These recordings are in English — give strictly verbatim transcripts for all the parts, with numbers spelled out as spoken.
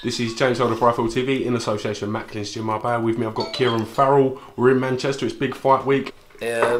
This is James Holder for I F L T V in association with Macklin's Gym Marbella. With me I've got Kieran Farrell. We're in Manchester, it's big fight week. Um,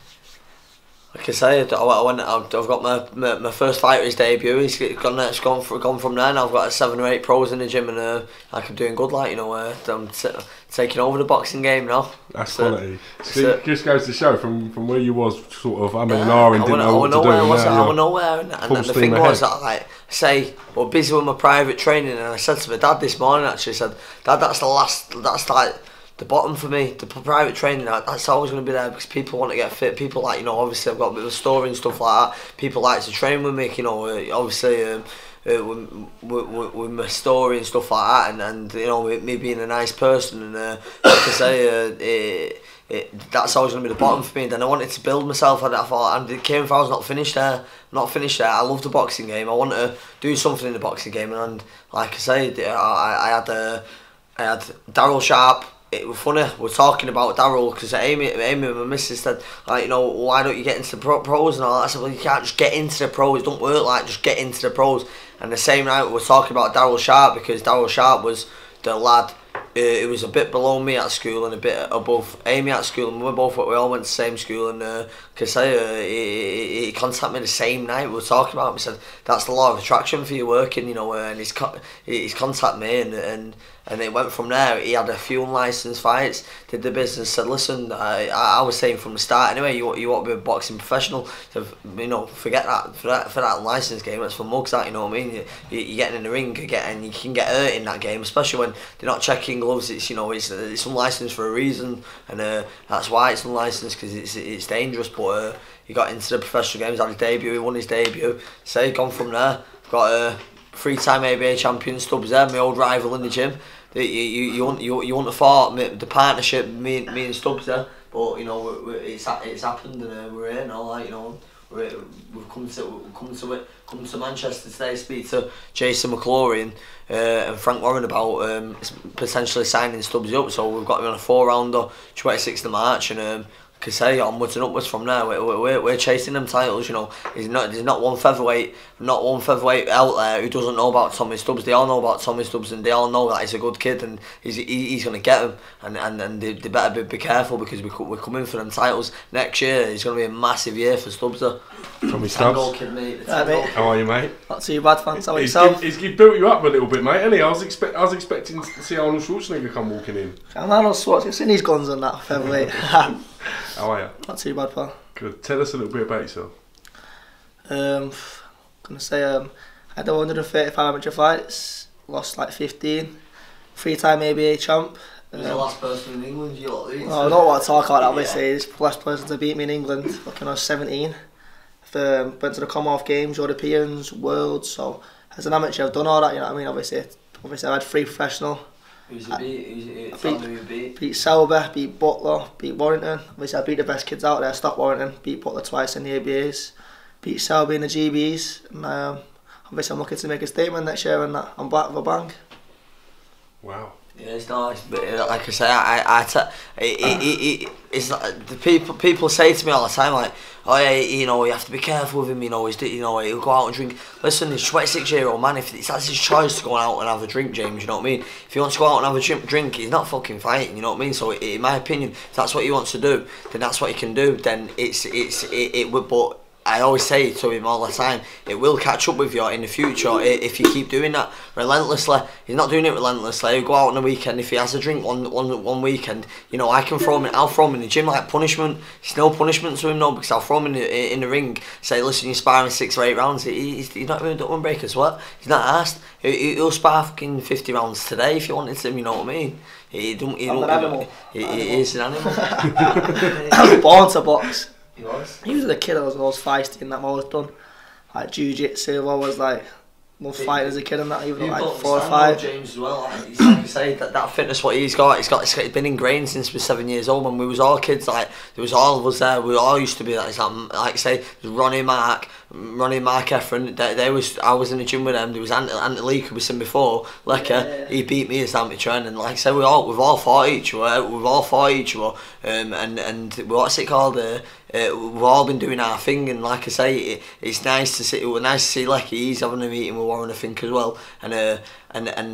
like I say, I went, I've got my, my, my first fight his debut. He's gone, it's gone, for, gone from there. Now I've got seven or eight pros in the gym, and uh, like I'm doing good. Like you know, uh, I'm t taking over the boxing game now. That's so, quality. See, so, it just goes to show from from where you was sort of I'm in an hour and didn't I know what to do. I was now, I nowhere, and, and, and the thing ahead. was that like say we're busy with my private training, and I said to my dad this morning actually, I said, Dad, that's the last, that's like the bottom for me. The private training, that's always going to be there because people want to get fit. People like, you know, obviously I've got a bit of a story and stuff like that. People like to train with me, you know, obviously um, uh, with, with, with my story and stuff like that, and, and you know, me being a nice person, and uh, like I say, uh, it, it, that's always going to be the bottom for me. And then I wanted to build myself, and I thought, and Kieran Farrell's not finished there. Not finished there. I love the boxing game. I want to do something in the boxing game, and, and like I say, I, I had uh, I had Daryl Sharp. It was funny, we're talking about Daryl because Amy, Amy, my missus said, like, you know, why don't you get into the pro pros and all that? I said, well, you can't just get into the pros, it don't work like just get into the pros. And the same night we were talking about Daryl Sharp because Daryl Sharp was the lad, uh, it was a bit below me at school and a bit above Amy at school, and we both we all went to the same school, and uh, cause I, uh, he, he contacted me the same night we were talking about him. He said, that's the law of attraction for you working, you know, uh, and he's, co he's contacted me, and, and And it went from there. He had a few unlicensed fights, did the business, said, listen, I, I was saying from the start anyway, you, you want to be a boxing professional, so, you know, forget that, for that, for that licensed game, that's for mugs, that, you know what I mean? You, you, you're getting in the ring, you get, and you can get hurt in that game, especially when they're not checking gloves. It's, you know, it's, it's unlicensed for a reason, and uh, that's why it's unlicensed, because it's, it's dangerous, but uh, he got into the professional games, had his debut, he won his debut, so he gone from there, got a three-time A B A champion, Stubbs there, my old rival in the gym. You you you want you you want to thought the partnership me me and Stubbs there, but you know we, we, it's it's happened, and uh, we're here now. Like, you know, we're, we've come to we've come to it come to Manchester today to speak to Jason McClory and uh, and Frank Warren about um, potentially signing Stubbs up. So we've got him on a four rounder, twenty-sixth of March, and um, can say onwards and upwards from there. We're, we're, we're chasing them titles, you know. There's not, there's not one featherweight, not one featherweight out there who doesn't know about Tommy Stubbs. They all know about Tommy Stubbs, and they all know that he's a good kid, and he's he, he's going to get them. And and, and they, they better be, be careful, because we, we're coming for them titles next year. It's going to be a massive year for Stubbs there. Tommy Stubbs. Kid, mate. Yeah, mate. How are you, mate? Not too bad, thanks. How about he's, yourself? He's, he's built you up a little bit, mate, hasn't he? I was, expect, I was expecting to see Arnold Schwarzenegger come walking in. I'm Arnold Schwarzenegger, I've seen his guns on that featherweight. How are you? Not too bad, pal. Good. Tell us a little bit about yourself. Um, I'm gonna say um, I had one hundred thirty-five amateur fights, lost like fifteen, three-time A B A champ. Who's um, the last person in England you lot beat? Oh, I don't want to talk about that. Obviously, yeah. He's the last person to beat me in England. Fucking I was seventeen. I've um, went to the Commonwealth Games, Europeans, Worlds. So as an amateur, I've done all that. You know what I mean? Obviously, obviously I had three professional. Who's you beat? Who's you beat? Who you beat? Beat Sauber, beat Butler, beat Warrington. Obviously, I beat the best kids out there. Stopped Warrington, beat Butler twice in the A B As, beat Sauber in the G Bs. And, um, obviously, I'm looking to make a statement next year, and I'm back with a bang. Wow. Yeah, it's nice, but like I say, I, I, t it, it, it, it, it's like, the people, people say to me all the time, like, oh yeah, you know, you have to be careful with him, you know, he's, you know, he'll go out and drink. Listen, he's a twenty-six year old man, if it's, that's his choice to go out and have a drink, James, you know what I mean? If he wants to go out and have a drink, drink he's not fucking fighting, you know what I mean? So in my opinion, if that's what he wants to do, then that's what he can do, then it's, it's, it, it would, but I always say to him all the time, it will catch up with you in the future if you keep doing that relentlessly. He's not doing it relentlessly. He'll go out on the weekend, if he has a drink one one one weekend, you know, I can throw him in, I'll throw him in the gym like punishment. It's no punishment to him, no, because I'll throw him in the, in the ring, say, listen, you're sparring six or eight rounds, he, he's, he's not even don't break a sweat. He's not asked. He, he'll spar fucking fifty rounds today if you wanted to, you know what I mean? He don't, he don't, an animal. He, he is an animal. I was born to box. He was. He was a kid. I was always feisty and that. I've always done like jiu-jitsu. I've always like loved fighting as a kid and that. Even you like got four or five. James as well. Like, he's like you say, that, that fitness what he's got, he's got, it's been ingrained since we were seven years old. When we was all kids, like there was all of us there. We all used to be like, it's like, like say, Ronnie Mark, Ronnie Mark Efron. They, they was, I was in the gym with them. There was Ant, Ant Lee, who we seen before. Lecker, yeah. He beat me as amateur, and like I said, we all, we've all fought each other. We've all fought each other, um, and and what's it called? Uh, Uh, we've all been doing our thing, and like I say, it, it's nice to see. It was nice to see Lecky. He's having a meeting with Warren, I think, as well, and uh, and and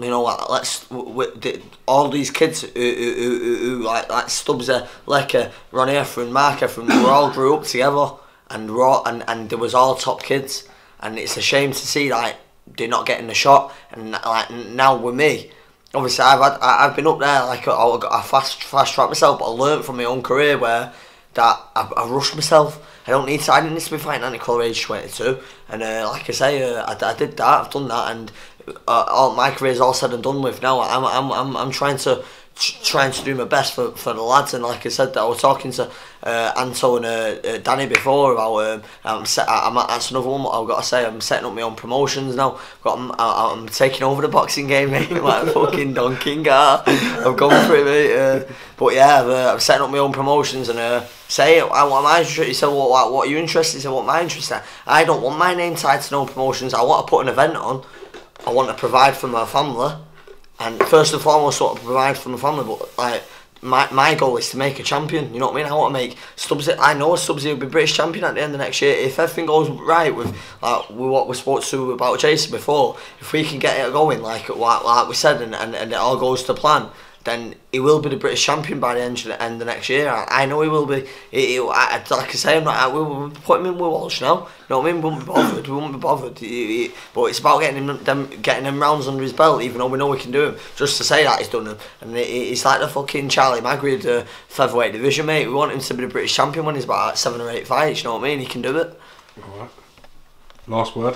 you know, like, let's w w the, all these kids who, who, who, who, who like like Stubbsy, Lecker, Ronnie Efron, Mark Efron, we all grew up together, and raw and and there was all top kids, and it's a shame to see like they're not getting the shot, and like now with me. Obviously, I've had, I've been up there like I, I fast fast track myself, but I learnt from my own career where that I, I rushed myself. I don't need to. I didn't need to be fighting Anti-Colour age twenty-two, and uh, like I say, uh, I, I did that. I've done that, and uh, all my career's all said and done with now. I'm I'm I'm I'm trying to trying to do my best for, for the lads, and like I said, that I was talking to uh, Anto and uh, uh, Danny before about um, I'm set, I'm that's another one what I've got to say. I'm setting up my own promotions now. I've got I'm, I'm taking over the boxing game, mate, like a fucking donkey guy. I've gone for it, mate. Uh, but yeah, I've, uh, I'm setting up my own promotions, and uh, say it. I want my interested. He said, well, what, what are you interested? He said, what am I interested in? I don't want my name tied to no promotions. I want to put an event on. I want to provide for my family. And first and foremost, sort of provide for my family, but like my my goal is to make a champion. You know what I mean? I want to make Stubbsy. I know Stubbsy will be British champion at the end of next year if everything goes right with like with what we spoke to about Jason before. If we can get it going, like like, like we said, and, and and it all goes to plan, then he will be the British champion by the end of the, end of next year. I, I know he will be. He, he, I, like I say, I'm not, I, we'll put him in with Walsh now. You know what I mean? We won't be bothered. We won't be bothered. He, he, but it's about getting him, them, getting him rounds under his belt, even though we know we can do him. Just to say that he's done them. And it, it's like the fucking Charlie Magri of the featherweight division, mate. We want him to be the British champion when he's about like seven or eight fights. You know what I mean? He can do it. All right. Last word.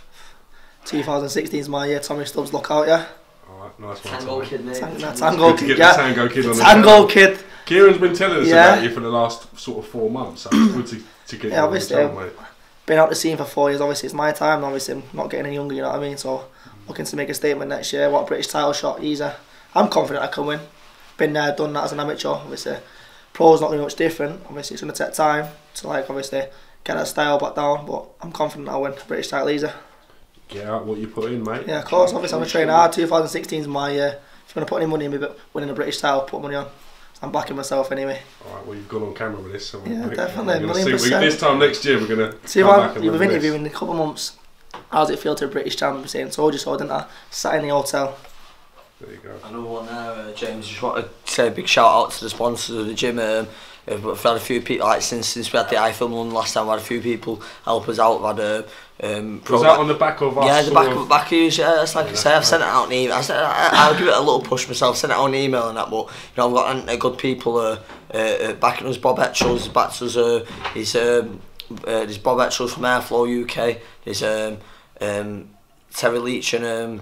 twenty sixteen is my year. Tommy Stubbs, look out, yeah. Nice one, Tango Tommy. Kid, mate. Tang no, Tango Good to Kid, get yeah. the Tango Kid on the Tango channel. Kid. Kieran's been telling us Yeah. about you for the last sort of four months, so it's good to, to get Yeah, you on the obviously, channel, mate. Been out the scene for four years. Obviously, it's my time. Obviously, I'm not getting any younger. You know what I mean? So, looking to make a statement next year. What a British title shot? Easy. I'm confident I can win. Been there, done that as an amateur. Obviously, pro's not going to be much different. Obviously, it's going to take time to like obviously get that style back down. But I'm confident I'll win British title easy. Get out what you put in, mate. Yeah, of course. Obviously, I'm going to train hard. twenty sixteen is my year. If you're going to put any money in me winning a British title, put money on. I'm backing myself anyway. Alright, well you've gone on camera with this, so Yeah, we, definitely, we're million see, we, percent. this time next year we're going to See, come man, back and you've been reminisce. interviewing in a couple of months. How does it feel to a British champion saying, told you so, didn't I? Sat in the hotel. There you go. Another one there, uh, James. Just want to say a big shout out to the sponsors of the gym. Um, we've had a few people, like since since we had the iFilm London last time, we had a few people help us out. We had a um, Was that on the back of us? yeah, the sort back of, of back of you. Yeah, that's like Yeah, I say. I've that's sent it out an email. I said I, I'll give it a little push myself. Sent it out an email and that, but you know I've got uh, good people uh, uh, uh, backing us. Bob Etchells backs us. Uh, he's um, uh, there's Bob Etchells from Airflow U K. There's um, um, Terry Leach and um,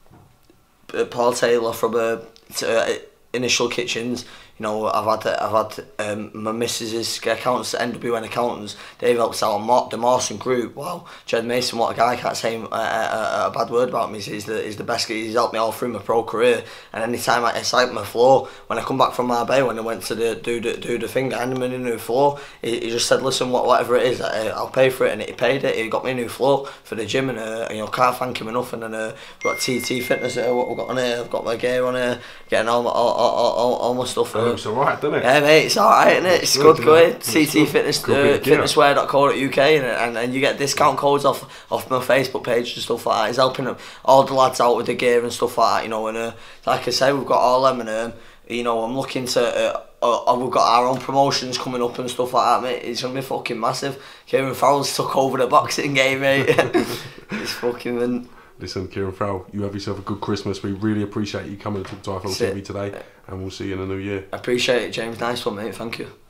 uh, Paul Taylor from uh, t- uh, Initial Kitchens. You know, I've had I've had um, my missus's accountants, N W N accountants. They've helped out on the Mawson Group. Wow, Jed Mason, what a guy! I can't say a, a, a bad word about him. He's, he's the he's the best. He's helped me all through my pro career. And anytime I it's like my floor, when I come back from Marbella, when I went to the, do the do the thing, I handed him a new floor. He, he just said, listen, what whatever it is, I, I'll pay for it, and he paid it. He got me a new floor for the gym, and uh, you know, can't thank him enough. And then uh, we've got T T Fitness. Uh, what we've got on here, I've got my gear on here, getting all my all, all, all, all my stuff. It Uh, looks alright, doesn't it? Yeah, mate, it's alright, isn't it? It's Good, good going. yeah. C T It's good. Fitness, Good uh, bit of gear. fitnesswear dot co dot U K, and, and and you get discount codes off off my Facebook page and stuff like that. He's helping them, all the lads out with the gear and stuff like that, you know. And uh, like I say, we've got all them, and um, you know, I'm looking to. Uh, uh, we've got our own promotions coming up and stuff like that, mate. It's gonna be fucking massive. Kieran Farrell's took over the boxing game, mate. It's fucking. Mint. Listen, Kieran Farrell, you have yourself a good Christmas. We really appreciate you coming to talk to I F L T V today, and we'll see you in the new year. I appreciate it, James. Nice one, mate. Thank you.